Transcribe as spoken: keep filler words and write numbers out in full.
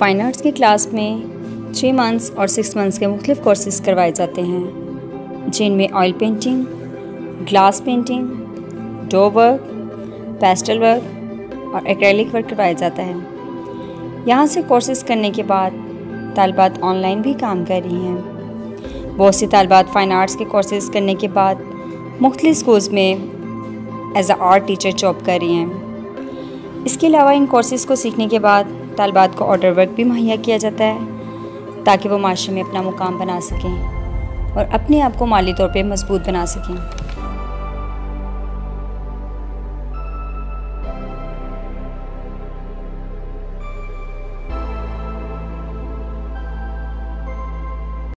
Fine arts की class में three months और सिक्स मंथ्स के मुख्तलिफ़ कोर्सेज़ करवाए जाते हैं, जिनमें oil painting, glass painting, dough work, pastel work और एक्रेलिक वर्क करवाया जाता है। यहाँ से कोर्सेज़ करने के बाद तालिबात ऑनलाइन भी काम कर रही हैं। बहुत सी तालिबात फ़ाइन आर्ट्स के कोर्सेज़ करने के बाद मुख्तलिफ़ स्कूल्स में as a art teacher job कर रही हैं। इसके अलावा इन कोर्सेज़ को सीखने के बाद तालिबात को ऑर्डर वर्क भी मुहैया किया जाता है ताकि वो माशरे में अपना मुकाम बना सकें और अपने आप को माली तौर पे मजबूत बना सकें।